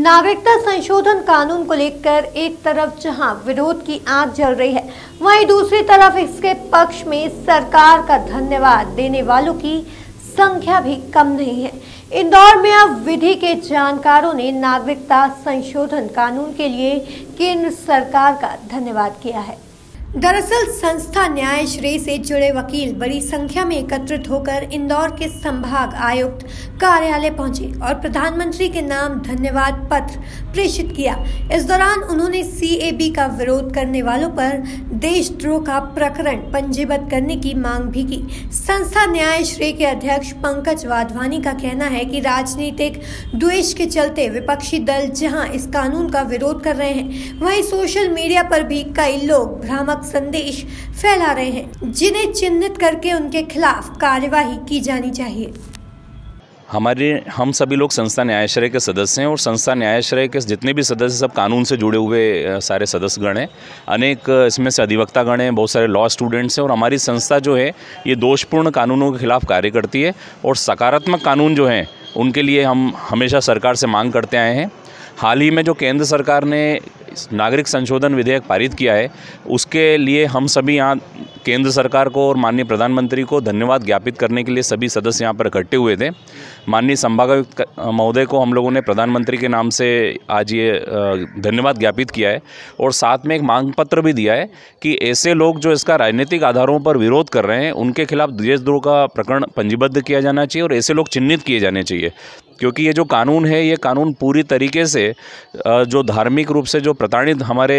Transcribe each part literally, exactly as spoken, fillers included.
नागरिकता संशोधन कानून को लेकर एक तरफ जहां विरोध की आग जल रही है, वहीं दूसरी तरफ इसके पक्ष में सरकार का धन्यवाद देने वालों की संख्या भी कम नहीं है। इंदौर में अब विधि के जानकारों ने नागरिकता संशोधन कानून के लिए केंद्र सरकार का धन्यवाद किया है। दरअसल संस्था न्याय श्रेय से जुड़े वकील बड़ी संख्या में एकत्रित होकर इंदौर के संभाग आयुक्त कार्यालय पहुंचे और प्रधानमंत्री के नाम धन्यवाद पत्र प्रेषित किया। इस दौरान उन्होंने सी ए बी का विरोध करने वालों पर देशद्रोह का प्रकरण पंजीबद्ध करने की मांग भी की। संस्था न्याय श्रेय के अध्यक्ष पंकज वाधवानी का कहना है कि राजनीतिक द्वेष के चलते विपक्षी दल जहां इस कानून का विरोध कर रहे हैं, वहीं सोशल मीडिया पर भी कई लोग भ्रामक संदेश फैला रहे हैं, जिन्हें चिन्हित करके उनके खिलाफ कार्यवाही की जानी चाहिए। हमारे हम सभी लोग संस्था न्यायाश्रय के सदस्य हैं और संस्था न्यायाश्रय के जितने भी सदस्य सब कानून से जुड़े हुए सारे सदस्यगण हैं। अनेक इसमें से अधिवक्तागण हैं, बहुत सारे लॉ स्टूडेंट्स हैं और हमारी संस्था जो है ये दोषपूर्ण कानूनों के खिलाफ कार्य करती है और सकारात्मक कानून जो हैं उनके लिए हम हमेशा सरकार से मांग करते आए हैं। हाल ही में जो केंद्र सरकार ने नागरिक संशोधन विधेयक पारित किया है, उसके लिए हम सभी यहाँ केंद्र सरकार को और माननीय प्रधानमंत्री को धन्यवाद ज्ञापित करने के लिए सभी सदस्य यहाँ पर इकट्ठे हुए थे। माननीय संभागायुक्त महोदय को हम लोगों ने प्रधानमंत्री के नाम से आज ये धन्यवाद ज्ञापित किया है और साथ में एक मांग पत्र भी दिया है कि ऐसे लोग जो इसका राजनीतिक आधारों पर विरोध कर रहे हैं उनके खिलाफ देशद्रोह का प्रकरण पंजीबद्ध किया जाना चाहिए और ऐसे लोग चिन्हित किए जाने चाहिए, क्योंकि ये जो कानून है ये कानून पूरी तरीके से जो धार्मिक रूप से जो प्रताड़ित हमारे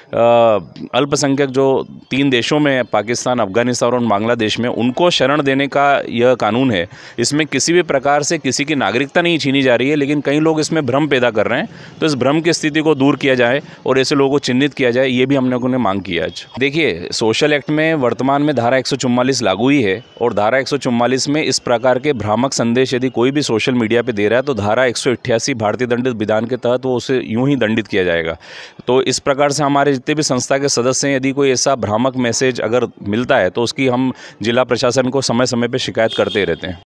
अल्पसंख्यक जो तीन देशों में पाकिस्तान, अफगानिस्तान और बांग्लादेश में, उनको शरण देने का यह कानून है। इसमें किसी भी प्रकार से किसी की नागरिकता नहीं छीनी जा रही है, लेकिन कई लोग इसमें भ्रम पैदा कर रहे हैं। तो इस भ्रम की स्थिति को दूर किया जाए और ऐसे लोगों को चिन्हित किया जाए, ये भी हम लोगों ने मांग की आज। देखिए, सोशल एक्ट में वर्तमान में धारा एक सौ चौवालीस लागू ही है और धारा एक सौ चौवालीस में इस प्रकार के भ्रामक संदेश यदि कोई भी सोशल मीडिया पर दे रहा है तो धारा एक सौ अट्ठासी भारतीय दंडित विधान के तहत वो उसे यूं ही दंडित किया जाएगा। तो इस प्रकार से हमारे जितने भी संस्था के सदस्य हैं, यदि कोई ऐसा भ्रामक मैसेज अगर मिलता है तो उसकी हम जिला प्रशासन को समय समय पर शिकायत करते रहते हैं।